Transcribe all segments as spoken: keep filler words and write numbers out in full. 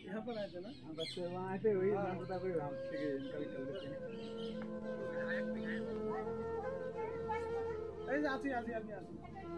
यहाँ पर आए थे ना? हाँ, बस वहाँ आए थे, वही मैं बता कोई हम ठीक है इनका भी कर लेते हैं। अरे आती आती आती आती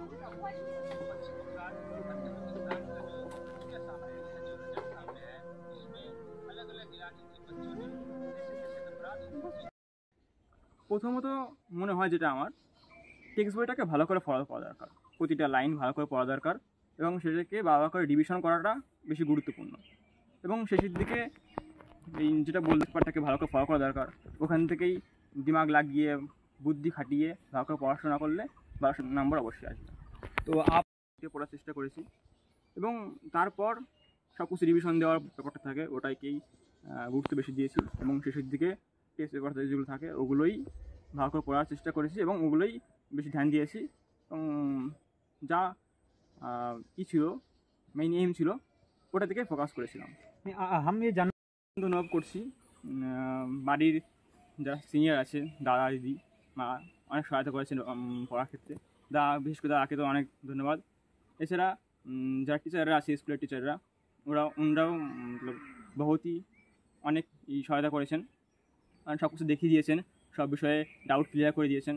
প্রথমত মনে হয় যেটা আমার টেক্সট বইটাকে ভালো করে ফলো করা দরকার, প্রতিটা লাইন ভালো করে পড়া দরকার এবং সেটাকে ভালো করে রিভিশন করাটা বেশি গুরুত্বপূর্ণ। এবং শেষের দিকে এই যেটা বলতে পারটাকে ভালো করে ফলো করা দরকার, ওখান থেকেই দিমাগ লাগিয়ে বুদ্ধি খাটিয়ে ভালো করে পড়াশোনা করলে ভালো নাম্বার অবশ্যই আসবে। তো আপ পড়ার চেষ্টা করেছি এবং তারপর সব কিছু রিভিশন দেওয়ার ব্যাপারটা থাকে ওটাকেই গুরুত্ব বেশি দিয়েছি এবং শেষের দিকে টেস্ট পেপার যেগুলো থাকে ওগুলোই ভালো করে পড়ার চেষ্টা করেছি এবং ওগুলোই বেশি ধ্যান দিয়েছি এবং যা কী ছিল মেইন এম ছিল ওটা থেকে ফোকাস করেছিলাম। আমি জান অনুভব করছি বাড়ির যারা সিনিয়র আছে দাদা দিদি মা অনেক সহায়তা করেছেন পড়ার ক্ষেত্রে, দা বিশেষ করে দাদাকে তো অনেক ধন্যবাদ। এছাড়া যারা টিচাররা আছে স্কুলের টিচাররা ওরা ওনারাও বহুতই অনেক সহায়তা করেছেন, সব কিছু দেখিয়ে দিয়েছেন, सब विषय डाउट क्लियर कर दिए।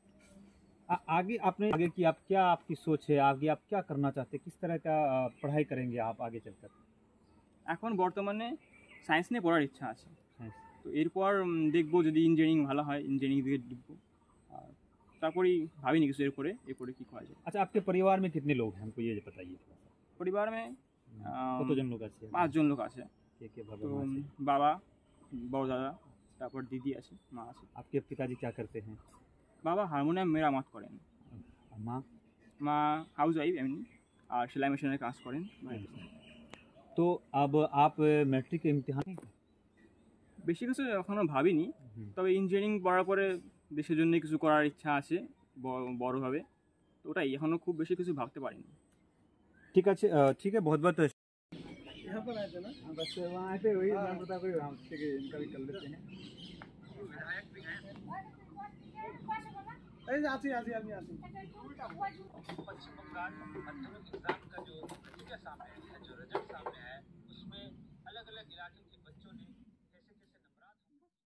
आगे आपने आगे की आप क्या आपकी सोच है, आगे आप क्या करना चाहते हैं, किस तरह का पढ़ाई करेंगे आप आगे चलकर? এখন বর্তমানে সায়েন্স নিয়ে পড়ার ইচ্ছা আছে, তো এরপর দেখবো যদি ইঞ্জিনিয়ারিং ভালো হয় ইঞ্জিনিয়ারিং দিকে ঢুকবো, আর তারপরেই ভাবিনি কিছু এরপরে এরপরে কি করা যায়। अच्छा, आपके परिवार में कितने लोग हैं, हमको ये बताइए। परिवार में কতজন লোক আছে? পাঁচজন লোক আছে। কে কে তো বাবা, বড় দাদা, তারপর দিদি আছে, মা আছে। आपके पिताजी क्या करते हैं? বাবা হারমোনিয়াম মেরামত করেন, মা মা হাউস ওয়াইফ এমনি আর সেলাই মেশিনের কাজ করেন। তো अब आप मैट्रिक इम्तिहान বেশি কিছু এখনও ভাবিনি, তবে ইঞ্জিনিয়ারিং পড়ার পরে দেশের জন্য কিছু করার ইচ্ছা আছে বড়ভাবে, তো ওটাই এখনও খুব বেশি কিছু ভাবতে পারিনি। ঠিক আছে, ঠিক है, बहुत बहुत यहाँ पर आए थे ना? बस वहाँ आए थे, वही मैं बता कोई हम ठीक है इनका भी कर लेते हैं। अरे आती आती आती आती पश्चिम बंगाल माध्यमिक एग्जाम का जो नतीजा सामने है, जो रिजल्ट सामने है, उसमें अलग अलग इलाके